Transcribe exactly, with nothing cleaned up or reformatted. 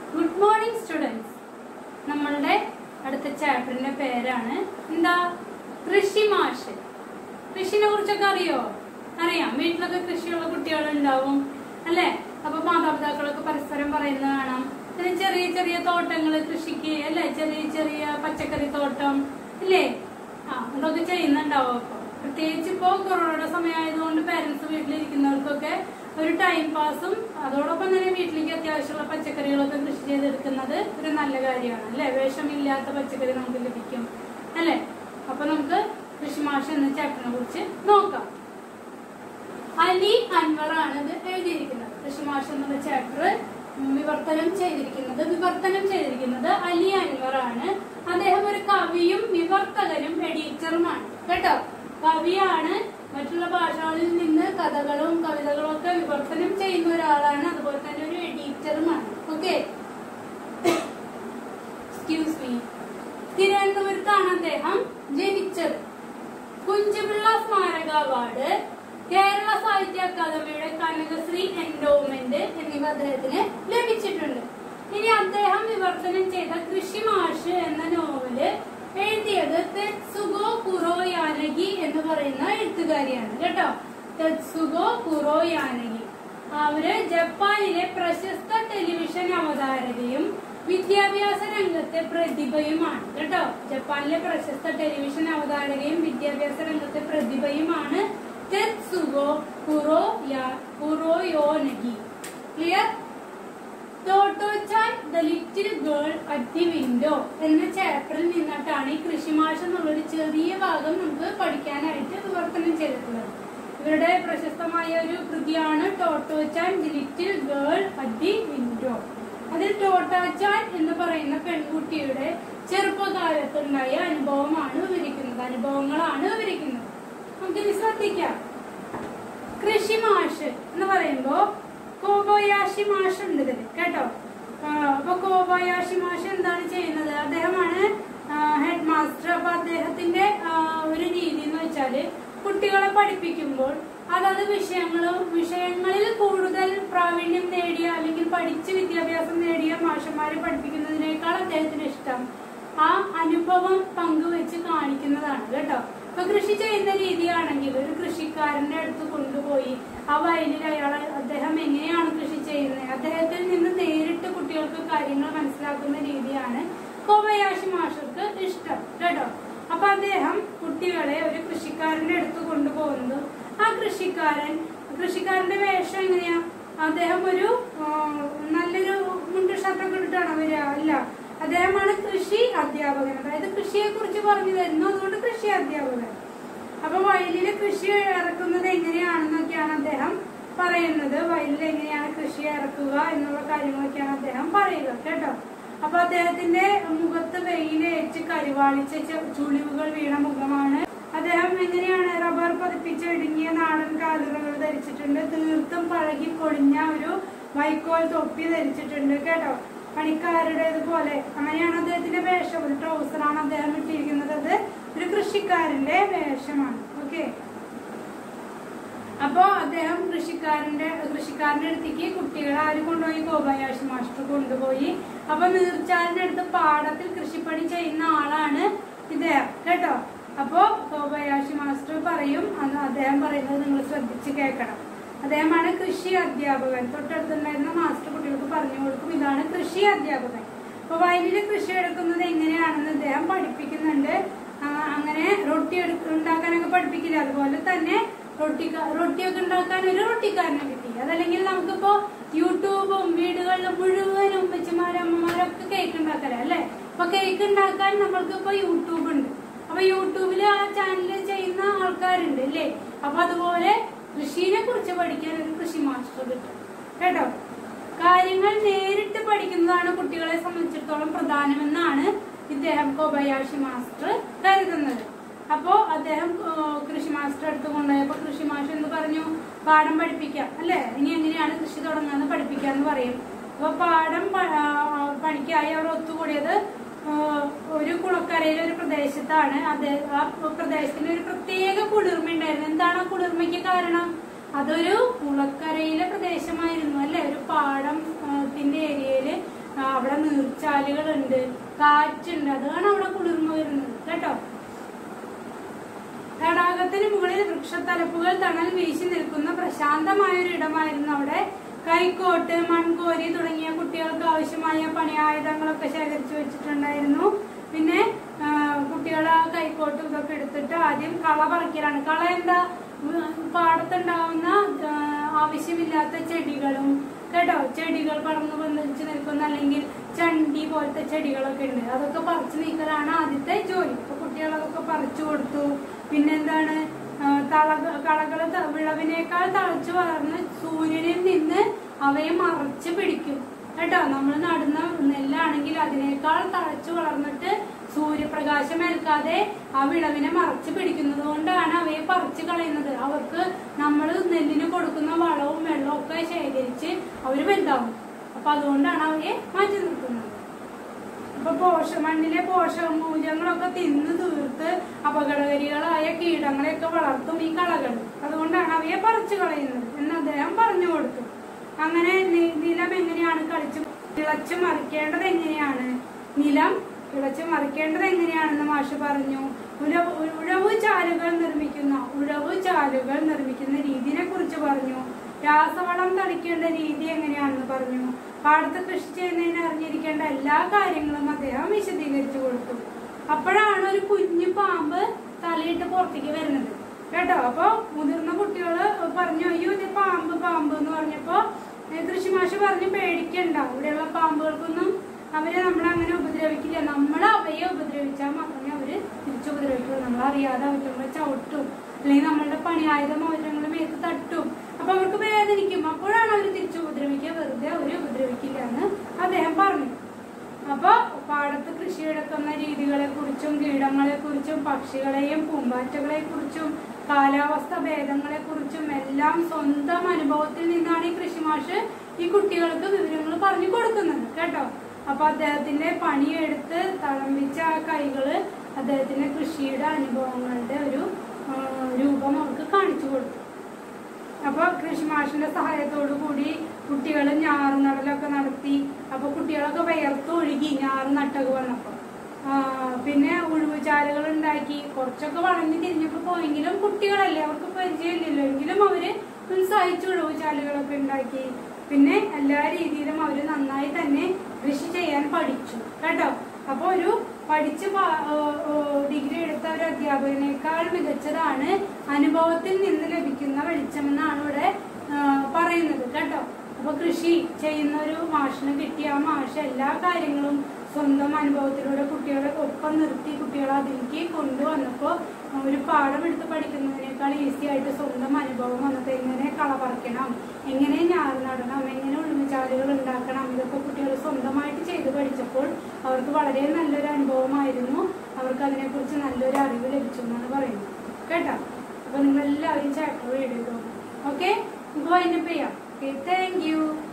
Good morning students. നമ്മളുടെ അടുത്ത ചാപ്റ്ററിന്റെ പേരാണ് എന്താ? കൃഷി മാഷ്. കൃഷിനെ കുറിച്ചൊക്കെ അറിയോ? അറിയാം. വീട്ടിലൊക്കെ കൃഷിയുള്ള കുട്ടികൾ ഉണ്ടാവും അല്ലേ? അപ്പൊ മാതാപിതാക്കളൊക്കെ പരസ്പരം പറയുന്നത് കാണാം. പിന്നെ ചെറിയ ചെറിയ തോട്ടങ്ങൾ കൃഷിക്ക് അല്ലെ, ചെറിയ ചെറിയ പച്ചക്കറി തോട്ടം ഇല്ലേ? ആ അതൊക്കെ ചെയ്യുന്നുണ്ടാവും. അപ്പൊ പ്രത്യേകിച്ച് ഇപ്പോ കൊറോണയുടെ സമയമായതുകൊണ്ട് പേരൻസ് വീട്ടിലിരിക്കുന്നവർക്കൊക്കെ ഒരു ടൈം പാസും അതോടൊപ്പം തന്നെ വീട്ടിലേക്ക് അത്യാവശ്യമുള്ള പച്ചക്കറികളൊക്കെ കൃഷി ചെയ്തെടുക്കുന്നത് ഒരു നല്ല കാര്യമാണ് അല്ലെ. വിഷമില്ലാത്ത പച്ചക്കറി നമുക്ക് ലഭിക്കും അല്ലെ. അപ്പൊ നമുക്ക് കൃഷി മാഷ് എന്ന ചാപ്റ്ററിനെ കുറിച്ച് നോക്കാം. അലി അൻവർ ആണ് ഇത് എഴുതിയിരിക്കുന്നത്. കൃഷി മാഷ് എന്നുള്ള ചാപ്റ്റർ വിവർത്തനം ചെയ്തിരിക്കുന്നത് വിവർത്തനം ചെയ്തിരിക്കുന്നത് അലി അൻവർ ആണ്. അദ്ദേഹം ഒരു കവിയും വിവർത്തകനും എഡിറ്ററുമാണ് കേട്ടോ. കവിയാണ്, മറ്റുള്ള ഭാഷകളിൽ നിന്ന് കഥകളും കവിതകളും ഒക്കെ വിവർത്തനം ചെയ്യുന്ന ഒരാളാണ്. അതുപോലെ തന്നെ ഒരു എഡിറ്ററുമാണ്. Okay, excuse me. തിരുവനന്തപുരത്താണ് അദ്ദേഹം ജനിച്ചത്. കുഞ്ചുപിള്ള സ്മാരക അവാർഡ്, കേരള സാഹിത്യ അക്കാദമിയുടെ കനകശ്രീ എൻഡോമെന്റ് എന്നിവ അദ്ദേഹത്തിന് ലഭിച്ചിട്ടുണ്ട്. ഇനി അദ്ദേഹം വിവർത്തനം ചെയ്ത കൃഷി മാഷ് എന്ന നോവല് എഴുതിയത് തെത്സുഗോ കുറോയാനഗി എന്ന് പറയുന്ന എഴുത്തുകാരിയാണ് കേട്ടോ. തെത്സുഗോ കുറോയാനഗി അവര് ജപ്പാനിലെ പ്രശസ്ത ടെലിവിഷൻ അവതാരകയും വിദ്യാഭ്യാസ രംഗത്തെ പ്രതിഭയുമാണ് കേട്ടോ. ജപ്പാനിലെ പ്രശസ്ത ടെലിവിഷൻ അവതാരകയും വിദ്യാഭ്യാസ രംഗത്തെ പ്രതിഭയുമാണ് തെത്സുഗോ കുറോയാ Kuroyanagi. Clear? Tottochan the little girl at the window എന്ന ചാപ്റ്ററിൽ നിന്നിട്ടാണ് ഈ കൃഷി മാഷ് എന്നുള്ളൊരു ചെറിയ ഭാഗം നമുക്ക് പഠിക്കാനായിട്ട് വിവർത്തനം ചെയ്തിട്ടുള്ളത്. ഇവരുടെ പ്രശസ്തമായ ഒരു കൃതിയാണ് Tottochan the little girl at the window. അതിൽ ടോട്ടോച്ചാൻ എന്ന് പറയുന്ന പെൺകുട്ടിയുടെ ചെറുപ്പകാലത്തുണ്ടായ അനുഭവമാണ് വിവരിക്കുന്നത് അനുഭവങ്ങളാണ് വിവരിക്കുന്നത്. നമുക്കിനി ശ്രദ്ധിക്കാം. കൃഷി മാഷ് എന്ന് പറയുമ്പോ കോബയാഷി മാഷ് ഉണ്ട് ഇതില് കേട്ടോ. അപ്പൊ കോബയാഷി മാഷ് എന്താണ് ചെയ്യുന്നത്? അദ്ദേഹമാണ് ഹെഡ് മാസ്റ്റർ. അപ്പൊ അദ്ദേഹത്തിന്റെ ഒരു രീതി എന്ന് വെച്ചാല് കുട്ടികളെ പഠിപ്പിക്കുമ്പോൾ അതത് വിഷയങ്ങളും വിഷയങ്ങളിൽ കൂടുതൽ പ്രാവീണ്യം നേടിയ അല്ലെങ്കിൽ പഠിച്ച് വിദ്യാഭ്യാസം നേടിയ മാഷന്മാരെ പഠിപ്പിക്കുന്നതിനേക്കാൾ അദ്ദേഹത്തിന് ഇഷ്ടം ആ അനുഭവം പങ്കുവെച്ച് കാണിക്കുന്നതാണ് കേട്ടോ. ഇപ്പൊ കൃഷി ചെയ്യുന്ന രീതിയാണെങ്കിൽ ഒരു കൃഷിക്കാരന്റെ അടുത്ത് കൊണ്ടുപോയി ആ വയലിൽ അയാൾ അദ്ദേഹം എങ്ങനെയാണ് കൃഷി ചെയ്യുന്നത്, അദ്ദേഹത്തിൽ നിന്ന് നേരിട്ട് കുട്ടികൾക്ക് കാര്യങ്ങൾ മനസ്സിലാക്കുന്ന രീതിയാണ് കോബയാഷി മാഷർക്ക് ഇഷ്ടം കേട്ടോ. അപ്പൊ അദ്ദേഹം കുട്ടികളെ ഒരു കൃഷിക്കാരന്റെ അടുത്ത് കൊണ്ടുപോകുന്നത് ആ കൃഷിക്കാരൻ കൃഷിക്കാരന്റെ വേഷം എങ്ങനെയാ? അദ്ദേഹം ഒരു നല്ലൊരു മുണ്ട് ഷർട്ടൊക്കെ ഇട്ടിട്ടാണോ വരിക? അല്ല, അദ്ദേഹമാണ് കൃഷി അധ്യാപകൻ. അതായത് കൃഷിയെ കുറിച്ച് പറഞ്ഞു തരുന്നു, അതുകൊണ്ട് കൃഷി അധ്യാപകൻ. അപ്പൊ വയലില് കൃഷി ഇറക്കുന്നത് എങ്ങനെയാണെന്നൊക്കെയാണ് അദ്ദേഹം പറയുന്നത്. വയലിൽ എങ്ങനെയാണ് കൃഷി ഇറക്കുക എന്നുള്ള കാര്യങ്ങളൊക്കെയാണ് അദ്ദേഹം പറയുക കേട്ടോ. അപ്പൊ അദ്ദേഹത്തിന്റെ മുഖത്ത് വെയിലേറ്റ് കരിവാളിച്ച ചുളിവുകൾ വീണ മുഖമാണ്. അദ്ദേഹം എങ്ങനെയാണ് റബ്ബർ പതിപ്പിച്ച് ഇടുങ്ങിയ നാടൻ കാലുകൾ ധരിച്ചിട്ടുണ്ട്. തീർത്തും പഴകി പൊളിഞ്ഞ ഒരു വൈക്കോൽ തൊപ്പി ധരിച്ചിട്ടുണ്ട് കേട്ടോ, പണിക്കാരുടേതുപോലെ. അങ്ങനെയാണ് അദ്ദേഹത്തിന്റെ വേഷം. ഒരു ട്രൗസറാണ് അദ്ദേഹം ഇട്ടിരിക്കുന്നത്. അത് ഒരു കൃഷിക്കാരന്റെ വേഷമാണ്. ഓക്കെ, അപ്പോ അദ്ദേഹം കൃഷിക്കാരന്റെ കൃഷിക്കാരന്റെ അടുത്തേക്ക് കുട്ടികളെ ആര് കൊണ്ടുപോയി? കോബയാഷി മാസ്റ്റർ കൊണ്ടുപോയി. അപ്പൊ നീർച്ചാലിന്റെ അടുത്ത് പാടത്തിൽ കൃഷിപ്പണി ചെയ്യുന്ന ആളാണ് ഇദ്ദേഹം കേട്ടോ. അപ്പോ കോബയാഷി മാസ്റ്റർ പറയും, അദ്ദേഹം പറയുന്നത് നിങ്ങൾ ശ്രദ്ധിച്ച് കേൾക്കണം. അദ്ദേഹമാണ് കൃഷി അധ്യാപകൻ. തൊട്ടടുത്തുണ്ടായിരുന്ന മാസ്റ്റർ കുട്ടികൾക്ക് പറഞ്ഞു കൊടുക്കും, ഇതാണ് കൃഷി അധ്യാപകൻ. അപ്പൊ വയലില് കൃഷി എടുക്കുന്നത് എങ്ങനെയാണെന്ന് അദ്ദേഹം പഠിപ്പിക്കുന്നുണ്ട്. അങ്ങനെ റൊട്ടി എടുക്ക ഉണ്ടാക്കാനൊക്കെ പഠിപ്പിക്കില്ല. അതുപോലെ തന്നെ റൊട്ടി റൊട്ടിയൊക്കെ ഉണ്ടാക്കാൻ ഒരു റൊട്ടിക്കാരനെ കിട്ടി. അതല്ലെങ്കിൽ നമുക്കിപ്പോ യൂട്യൂബും വീടുകളിലും മുഴുവൻ ഉമ്മച്ചിമാരും അമ്മമാരൊക്കെ കേക്ക് ഉണ്ടാക്കല അല്ലെ. അപ്പൊ കേക്ക് ഉണ്ടാക്കാൻ നമ്മൾക്ക് ഇപ്പൊ യൂട്യൂബ് ഉണ്ട്. അപ്പൊ യൂട്യൂബില് ആ ചാനലിൽ ചെയ്യുന്ന ആൾക്കാരുണ്ട് അല്ലേ. അപ്പൊ അതുപോലെ കൃഷിനെ കുറിച്ച് പഠിക്കാൻ ഒരു കൃഷി മാസ്റ്റർ കിട്ടും കേട്ടോ. കാര്യങ്ങൾ നേരിട്ട് പഠിക്കുന്നതാണ് കുട്ടികളെ സംബന്ധിച്ചിടത്തോളം പ്രധാനമെന്നാണ് ഇദ്ദേഹം കോബയാഷി മാസ്റ്റർ കരുതുന്നത്. അപ്പോ അദ്ദേഹം കൃഷി മാസ്റ്റർ അടുത്ത് കൊണ്ടുപോയപ്പോ കൃഷി മാസ്റ്റർ എന്ത് പറഞ്ഞു? പാഠം പഠിപ്പിക്കാം അല്ലെ, ഇനി എങ്ങനെയാണ് കൃഷി തുടങ്ങുന്നത് പഠിപ്പിക്കാന്ന് പറയും. അപ്പൊ പാഠം പണിക്കായി അവർ ഒത്തുകൂടിയത് ഒരു കുളക്കരയിലെ ഒരു പ്രദേശത്താണ്. അദ്ദേഹം ആ പ്രദേശത്തിന് ഒരു പ്രത്യേക കുളിർമ ഉണ്ടായിരുന്നു. എന്താണ് ആ കുളിർമയ്ക്ക് കാരണം? അതൊരു കുളക്കരയിലെ പ്രദേശമായിരുന്നു അല്ലെ. ഒരു പാടത്തിന്റെ ഏരിയയില് അവിടെ നീർച്ചാലുകളുണ്ട്, കാറ്റുണ്ട്, അതാണ് അവിടെ കുളിർമ വരുന്നത് കേട്ടോ. തടാകത്തിന് മുകളിൽ വൃക്ഷത്തലപ്പുകൾ തണൽ വീശി നിൽക്കുന്ന പ്രശാന്തമായ ഒരു ഇടമായിരുന്നു അവിടെ. കൈക്കോട്ട്, മൺകോരി തുടങ്ങിയ കുട്ടികൾക്ക് ആവശ്യമായ പണിയായുധങ്ങളൊക്കെ ശേഖരിച്ചു വെച്ചിട്ടുണ്ടായിരുന്നു. പിന്നെ കുട്ടികൾ ആ കൈക്കോട്ടും ഇതൊക്കെ എടുത്തിട്ട് ആദ്യം കള പറിക്കലാണ്. കള എന്താ? പാടത്തുണ്ടാവുന്ന ആവശ്യമില്ലാത്ത ചെടികളും കേട്ടോ, ചെടികൾ പടർന്നു ബന്ധിച്ച് നിൽക്കുന്ന അല്ലെങ്കിൽ ചണ്ടി പോലത്തെ ചെടികളൊക്കെ ഉണ്ട്, അതൊക്കെ പറിച്ചു നീക്കലാണ് ആദ്യത്തെ ജോലി. അപ്പൊ കുട്ടികളതൊക്കെ പറിച്ചു കൊടുത്തു. പിന്നെന്താണ്, തള കളകൾ വിളവിനേക്കാൾ തളച്ചു വളർന്ന് സൂര്യനിൽ നിന്ന് അവയെ മറച്ചു പിടിക്കും കേട്ടോ. നമ്മൾ നടുന്ന നെല്ലാണെങ്കിൽ അതിനേക്കാൾ തളച്ചു വളർന്നിട്ട് സൂര്യപ്രകാശം ഏൽക്കാതെ ആ വിളവിനെ മറച്ചു പിടിക്കുന്നത് കൊണ്ടാണ് അവയെ പറിച്ചു കളയുന്നത്. അവർക്ക് നമ്മൾ നെല്ലിന് കൊടുക്കുന്ന വളവും വെള്ളവും ഒക്കെ ശേഖരിച്ച് അവര് വലുതാവും. അപ്പൊ അതുകൊണ്ടാണ് അവയെ മാറ്റി നിർത്തുന്നത്. അപ്പൊ പോഷ മണ്ണിലെ പോഷകമൂല്യങ്ങളൊക്കെ തിന്നു തീർത്ത് അപകടകാരികളായ കീടങ്ങളെയൊക്കെ വളർത്തും ഈ കളകൾ. അതുകൊണ്ടാണ് അവയെ പറിച്ചു കളയുന്നത് എന്ന് അദ്ദേഹം പറഞ്ഞു കൊടുത്തു. അങ്ങനെ നിലം എങ്ങനെയാണ് കളിച്ച് കിളച്ച് മറിക്കേണ്ടത് എങ്ങനെയാണ് നിലം കിളച്ച് മറിക്കേണ്ടത് എങ്ങനെയാണെന്ന് മാഷ് പറഞ്ഞു. ഉഴവ് ഉഴവു ചാലുകൾ നിർമ്മിക്കുന്ന ഉഴവു ചാലുകൾ നിർമ്മിക്കുന്ന രീതിയെ കുറിച്ച് പറഞ്ഞു. രാസവളം തളിക്കേണ്ട രീതി എങ്ങനെയാണെന്ന് പറഞ്ഞു. പാടത്ത് കൃഷി ചെയ്യുന്നതിന് അറിഞ്ഞിരിക്കേണ്ട എല്ലാ കാര്യങ്ങളും അദ്ദേഹം വിശദീകരിച്ചു കൊടുത്തു. അപ്പോഴാണ് ഒരു കുഞ്ഞു പാമ്പ് തലയിട്ട് പുറത്തേക്ക് വരുന്നത് കേട്ടോ. അപ്പൊ മുതിർന്ന കുട്ടികള് പറഞ്ഞു, അയ്യോ ഇത് പാമ്പ് പാമ്പ് എന്ന് പറഞ്ഞപ്പോ കൃഷിമാഷ് പറഞ്ഞു, പേടിക്കണ്ട, ഇവിടെയുള്ള പാമ്പുകൾക്കൊന്നും അവരെ നമ്മളങ്ങനെ ഉപദ്രവിക്കില്ല. നമ്മൾ അവയെ ഉപദ്രവിച്ചാൽ മാത്രമേ അവര് തിരിച്ചുപദ്രവിക്കുള്ളൂ. നമ്മളറിയാതെ അവറ്റങ്ങളെ ചവിട്ടും, അല്ലെങ്കിൽ നമ്മളുടെ പണിയായുധം അവറ്റങ്ങളുടെ മേത്ത് തട്ടും. അപ്പൊ അവർക്ക് വേദനിക്കും. അപ്പോഴാണ് അവര് തിരിച്ചു ഉപദ്രവിക്കുക, വെറുതെ അവര് ഉപദ്രവിക്കില്ല എന്ന് അദ്ദേഹം പറഞ്ഞു. അപ്പൊ പാടത്ത് കൃഷി ഇടക്കുന്ന രീതികളെ കുറിച്ചും കീടങ്ങളെ കുറിച്ചും പക്ഷികളെയും പൂമ്പാറ്റകളെ കുറിച്ചും കാലാവസ്ഥ ഭേദങ്ങളെ കുറിച്ചും എല്ലാം സ്വന്തം അനുഭവത്തിൽ നിന്നാണ് ഈ കൃഷിമാഷ് ഈ കുട്ടികൾക്ക് വിവരങ്ങൾ പറഞ്ഞു കൊടുക്കുന്നത് കേട്ടോ. അപ്പൊ അദ്ദേഹത്തിന്റെ പണിയെടുത്ത് തളമ്പിച്ച ആ കൈകള് അദ്ദേഹത്തിന്റെ കൃഷിയുടെ അനുഭവങ്ങളുടെ ഒരു രൂപം അവർക്ക് കാണിച്ചു കൊടുത്തു. അപ്പൊ കൃഷിമാഷിന്റെ സഹായത്തോടു കൂടി കുട്ടികൾ ഞാറ് നടലൊക്കെ നടത്തി. അപ്പൊ കുട്ടികളൊക്കെ വിയർത്തൊഴുകി ഞാറ് നട്ടൊക്കെ വന്നപ്പോ. പിന്നെ ഉഴുവുചാലുകൾ ഉണ്ടാക്കി. കുറച്ചൊക്കെ വളഞ്ഞു തിരിഞ്ഞൊക്കെ പോയെങ്കിലും കുട്ടികളല്ലേ, അവർക്ക് പരിചയമില്ലല്ലോ, എങ്കിലും അവര് ഉത്സാഹിച്ച് ഉഴുവുചാലുകളൊക്കെ ഉണ്ടാക്കി. പിന്നെ എല്ലാ രീതിയിലും അവര് നന്നായി തന്നെ കൃഷി ചെയ്യാൻ പഠിച്ചു കേട്ടോ. അപ്പൊ ഒരു പഠിച്ച് ഡിഗ്രി എടുത്ത ഒരു അധ്യാപകനേക്കാൾ മികച്ചതാണ് അനുഭവത്തിൽ നിന്ന് ലഭിക്കുന്ന വെളിച്ചമെന്നാണ് ഇവിടെ പറയുന്നത് കേട്ടോ. അപ്പൊ കൃഷി ചെയ്യുന്ന ഒരു മാഷിന് കിട്ടിയ ആ മാഷ് എല്ലാ കാര്യങ്ങളും സ്വന്തം അനുഭവത്തിലൂടെ കുട്ടികളെ ഒപ്പം നിർത്തി കുട്ടികളെ അതിലേക്ക് കൊണ്ടുവന്നപ്പോ ഒരു പാഠം എടുത്ത് പഠിക്കുന്നതിനേക്കാൾ ഈസി ആയിട്ട് സ്വന്തം അനുഭവം വന്നത് എങ്ങനെ കള പറിക്കണം, എങ്ങനെ ഞാറ് നടണം, എങ്ങനെ ഉഴുവുചാലുകൾ ഉണ്ടാക്കണം, ഇതൊക്കെ കുട്ടികൾ സ്വന്തമായിട്ട് ചെയ്ത് പഠിച്ചപ്പോൾ അവർക്ക് വളരെ നല്ലൊരു അനുഭവമായിരുന്നു. അവർക്ക് അതിനെക്കുറിച്ച് നല്ലൊരു അറിവ് ലഭിച്ചു എന്നാണ് പറയുന്നത് കേട്ടോ. അപ്പൊ നിങ്ങൾ എല്ലാവരും ചാപ്റ്റർ എഴുതും. ഓക്കെ, നമുക്ക് വൈൻഡപ്പ് ചെയ്യാം. Okay, thank U.